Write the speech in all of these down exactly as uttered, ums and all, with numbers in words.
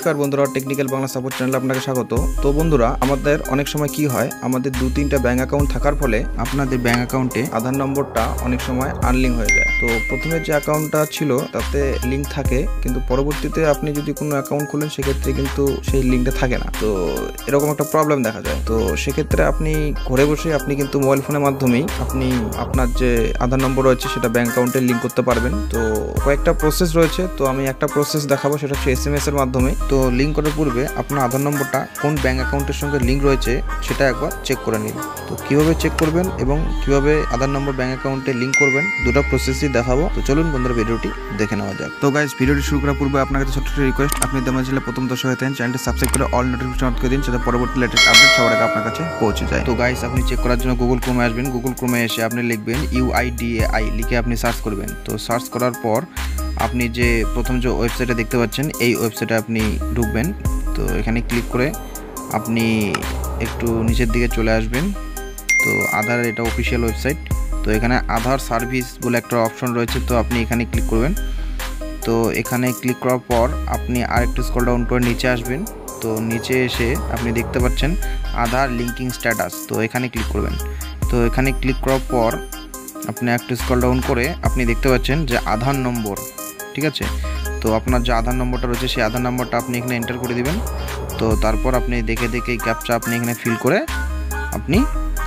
नमस्कार बंधुरा technical Bangla support channel आपनाके स्वागत। तो बंधुरा आमादेर अनेक समय कि हय आमादेर दो तीनटा बैंक अ্যাকাউন্ট थाकार फले आपनादेर बैंक अ্যাকাউন্টে आधार नम्बरटा अनेक समय आनलिंक हो जाए। तो प्रथमे जे अ্যাকাউন্টটা छिलो ताते लिंक थाके किन्तु परवर्तीते आपनि यदि कोनो अ্যাকাউন্ট खोलेन सेई क्षेत्रे किन्तु सेई लिंकटा थाके ना। तो एरकम एकटा प्रॉब्लेम देखा जाए। तो सेई क्षेत्रे आपनि घरे बसे आपनि किन्तु मोबाइल फोनेर माध्यमेई आपनि आपनार जे आधार नम्बर रयेछे सेटा बैंक अ্যাকাউন্টে लिंक करते पारबेन। तो कयेकटा प्रसेस रयेछे, तो आमि एकटा प्रसेस देखाबो सेटा हच्छे एसएमएस এর মাধ্যমে। तो লিংক করার পূর্বে আপনার আধার নম্বরটা কোন ব্যাংক অ্যাকাউন্টের সঙ্গে লিংক রয়েছে সেটা একবার চেক করে নিন। তো কিভাবে চেক করবেন এবং কিভাবে আধার নম্বর ব্যাংক অ্যাকাউন্টে লিংক করবেন দুটো প্রসেসই দেখাবো। তো চলুন বন্ধুরা ভিডিওটি দেখে নেওয়া যাক। তো গাইস ভিডিওটি শুরু করার পূর্বে আপনার কাছে ছোট্ট একটা রিকোয়েস্ট, আপনি যদি আমার চ্যানেলে প্রথম দর্শক হয়ে থাকেন চ্যানেলটি সাবস্ক্রাইব করে অল নোটিফিকেশন অন করে দিন, যাতে পরবর্তী লেটেস্ট আপডেট সবার আগে আপনার কাছে পৌঁছে যায়। তো গাইস আপনি চেক করার জন্য গুগল ক্রোমে আসবেন। গুগল ক্রোমে এসে আপনি লিখবেন ইউআইডিএআই লিখে আপনি সার্চ করবেন। তো সার্চ করার পর আপনি যে প্রথম যে ওয়েবসাইটে দেখতে পাচ্ছেন এই ওয়েবসাইটে আপনি ঢুকবেন। তো এখানে ক্লিক করে আপনি একটু নিচের দিকে চলে আসবেন। তো আধার এটা অফিসিয়াল ওয়েবসাইট। তো এখানে আধার সার্ভিস বলে একটা অপশন রয়েছে, তো আপনি এখানে ক্লিক করবেন। তো এখানে ক্লিক করার পর আপনি আরেকটু স্ক্রল ডাউন করে নিচে আসবেন। তো নিচে এসে আপনি দেখতে পাচ্ছেন আধার লিঙ্কিং স্ট্যাটাস, তো এখানে ক্লিক করবেন। তো এখানে ক্লিক করার পর আপনি একটু স্ক্রল ডাউন করে আপনি দেখতে পাচ্ছেন যে আধার নম্বর, ঠিক আছে। তো আপনার যে আধার নম্বরটা রয়েছে সেই আধার নম্বরটা আপনি এখানে এন্টার করে দিবেন। তো তারপর আপনি দেখে দেখে ক্যাপচা আপনি এখানে ফিল করে আপনি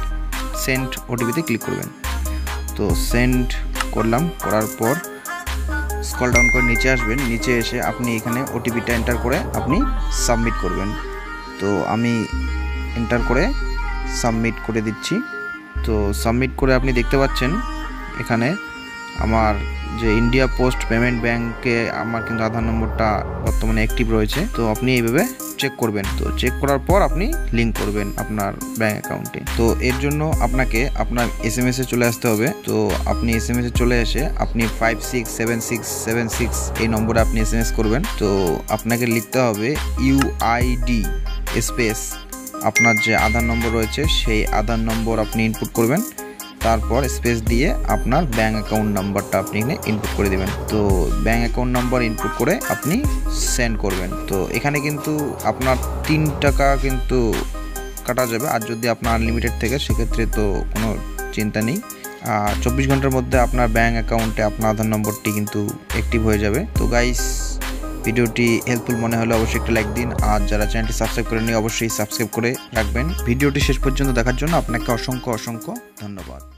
সেন্ড ওটিপিতে ক্লিক করবেন। তো সেন্ড করলাম, করার পর স্ক্রল ডাউন করে নিচে আসবেন। নিচে এসে আপনি এখানে ওটিপিটা এন্টার করে আপনি সাবমিট করবেন। তো আমি এন্টার করে সাবমিট করে দিচ্ছি। তো সাবমিট করে আপনি দেখতে পাচ্ছেন এখানে আমার যে ইন্ডিয়া পোস্ট পেমেন্ট ব্যাংকে আমার কিন্তু আধার নম্বরটা বর্তমানে অ্যাক্টিভ রয়েছে। তো আপনি এইভাবে চেক করবেন। তো চেক করার পর আপনি লিংক করবেন আপনার ব্যাংক অ্যাকাউন্টে। তো এর জন্য আপনাকে আপনার এসএমএস এ চলে আসতে হবে। তো আপনি এসএমএস এ চলে এসে আপনি five six seven six seven six এই নম্বরে আপনি এসএমএস করবেন। তো আপনাকে লিখতে হবে ইউআইডি স্পেস আপনার যে আধার নম্বর রয়েছে সেই আধার নম্বর আপনি ইনপুট করবেন। তারপর স্পেস দিয়ে আপনার ব্যাংক অ্যাকাউন্ট নাম্বারটা আপনি এখানে ইনপুট করে দেবেন। তো ব্যাংক অ্যাকাউন্ট নাম্বার ইনপুট করে আপনি সেন্ড করবেন। তো এখানে কিন্তু আপনার তিন টাকা কিন্তু কাটা যাবে, আর যদি আপনার আনলিমিটেড থেকে সেক্ষেত্রে তো কোনো চিন্তা নেই। আর চব্বিশ ঘন্টার মধ্যে আপনার ব্যাংক অ্যাকাউন্টে আপনার আধার নম্বরটি কিন্তু অ্যাক্টিভ হয়ে যাবে। তো গাইস ভিডিওটি হেল্পফুল মনে হলে অবশ্যই একটা লাইক দিন, আর যারা চ্যানেলটি সাবস্ক্রাইব করেননি অবশ্যই সাবস্ক্রাইব করে রাখবেন। ভিডিওটি শেষ পর্যন্ত দেখার জন্য আপনাকে অসংখ্য অসংখ্য ধন্যবাদ।